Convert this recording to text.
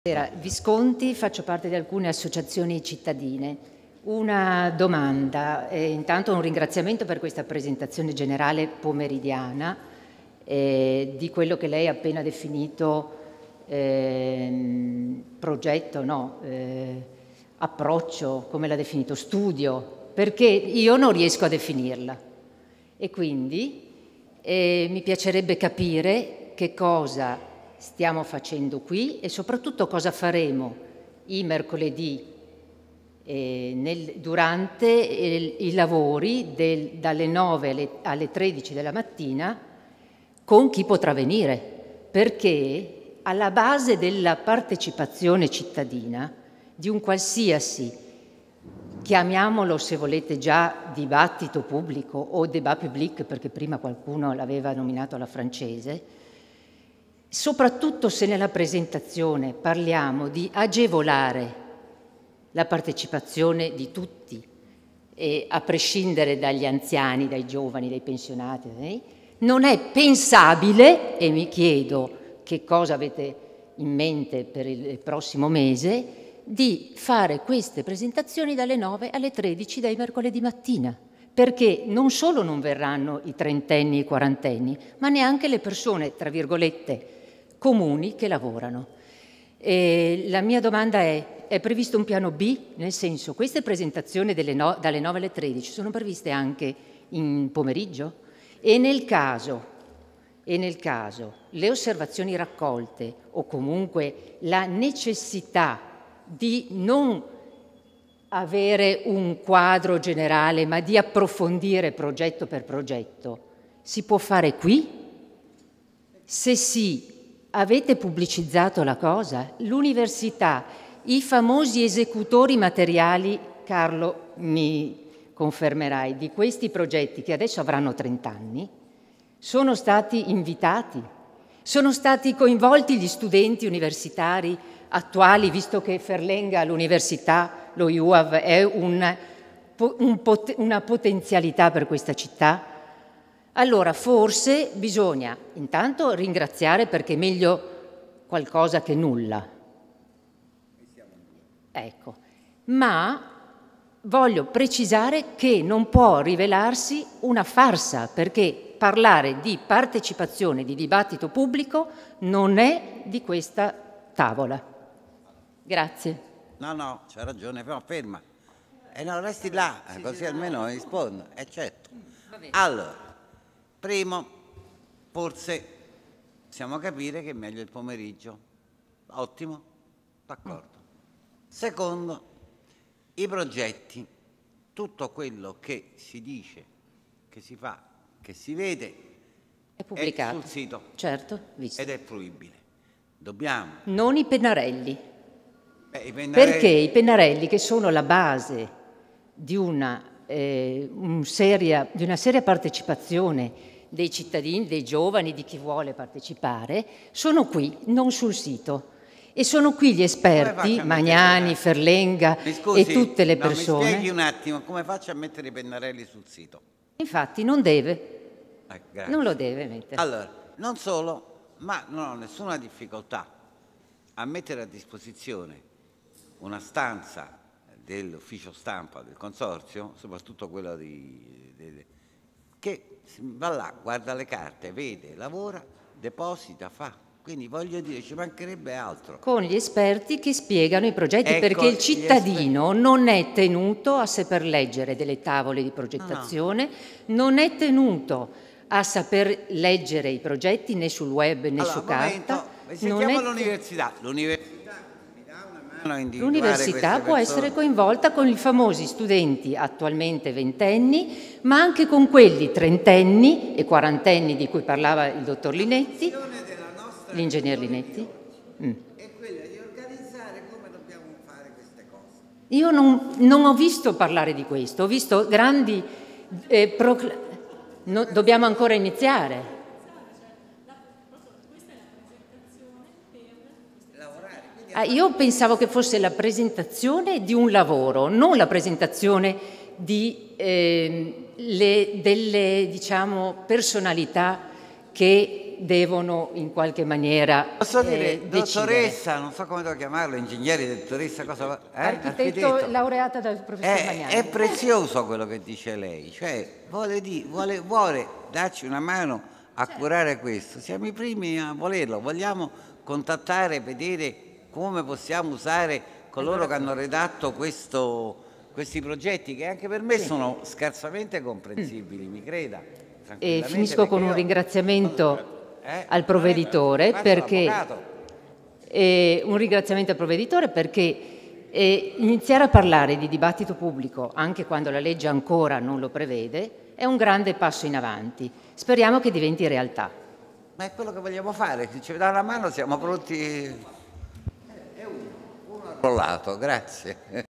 Visconti, faccio parte di alcune associazioni cittadine. Una domanda, intanto un ringraziamento per questa presentazione generale pomeridiana di quello che lei ha appena definito progetto, no, approccio, come l'ha definito, studio, perché io non riesco a definirla e quindi mi piacerebbe capire che cosa stiamo facendo qui e soprattutto cosa faremo i mercoledì durante i lavori dalle 9 alle 13 della mattina con chi potrà venire, perché alla base della partecipazione cittadina di un qualsiasi, chiamiamolo se volete già dibattito pubblico o débat public, perché prima qualcuno l'aveva nominato alla francese, soprattutto se nella presentazione parliamo di agevolare la partecipazione di tutti, a prescindere dagli anziani, dai giovani, dai pensionati, non è pensabile, e mi chiedo che cosa avete in mente per il prossimo mese, di fare queste presentazioni dalle 9 alle 13 dai mercoledì mattina, perché non solo non verranno i trentenni e i quarantenni, ma neanche le persone, tra virgolette, comuni che lavorano. La mia domanda è previsto un piano B? Nel senso, queste presentazioni dalle 9 alle 13 sono previste anche in pomeriggio? E nel caso le osservazioni raccolte o comunque la necessità di non avere un quadro generale ma di approfondire progetto per progetto, si può fare qui? Se sì, avete pubblicizzato la cosa? L'università, i famosi esecutori materiali, Carlo mi confermerai, di questi progetti che adesso avranno 30 anni, sono stati invitati, sono stati coinvolti gli studenti universitari attuali, visto che Ferlenga all'università, lo IUAV, è una potenzialità per questa città. Allora forse bisogna intanto ringraziare, perché è meglio qualcosa che nulla. Ecco, ma voglio precisare che non può rivelarsi una farsa, perché parlare di partecipazione, di dibattito pubblico non è di questa tavola. Grazie. No, c'ha ragione, però ferma. No, resti là, così almeno rispondo. Certo. Allora, primo, forse possiamo capire che è meglio il pomeriggio. Ottimo, d'accordo. Secondo, i progetti, tutto quello che si dice, che si fa, che si vede, è pubblicato sul sito. Certo, visto. Ed è fruibile. Dobbiamo. Non i pennarelli. I pennarelli. Perché i pennarelli, che sono la base di una seria partecipazione dei cittadini, dei giovani, di chi vuole partecipare, sono qui, non sul sito. E sono qui gli esperti, Magnani, Ferlenga e tutte le persone. Mi spieghi un attimo, come faccio a mettere i pennarelli sul sito? Infatti non deve, non lo deve mettere. Allora, non solo, ma non ho nessuna difficoltà a mettere a disposizione una stanza dell'ufficio stampa del consorzio, soprattutto quella che va là, guarda le carte, vede, lavora, deposita, fa. Quindi voglio dire, ci mancherebbe altro. Con gli esperti che spiegano i progetti, ecco, perché il cittadino non è tenuto a saper leggere delle tavole di progettazione, non è tenuto a saper leggere i progetti né sul web né su carta. Sentiamo l'università. L'università mi dà una mano a individuare. L'università può essere coinvolta con i famosi studenti attualmente ventenni, ma anche con quelli trentenni e quarantenni di cui parlava il dottor Linetti. L'ingegner Linetti? È quella di organizzare come dobbiamo fare queste cose. Io non ho visto parlare di questo, ho visto grandi... dobbiamo ancora iniziare. Questa è la presentazione per... Io pensavo che fosse la presentazione di un lavoro, non la presentazione delle, diciamo, personalità che che devono in qualche maniera Posso dire, decidere. dottoressa, non so come devo chiamarlo, ingegnere, dottoressa, cosa... Architetto laureata dal professor Magnani. È prezioso quello che dice lei, cioè vuole darci una mano a curare questo. Siamo i primi a volerlo, vogliamo contattare, vedere come possiamo usare coloro che hanno redatto questi progetti, che anche per me sono scarsamente comprensibili, mi creda. E finisco con un ringraziamento al provveditore perché iniziare a parlare di dibattito pubblico anche quando la legge ancora non lo prevede è un grande passo in avanti. Speriamo che diventi realtà. Ma è quello che vogliamo fare, se ci dà una mano siamo pronti. Uno al lato, grazie.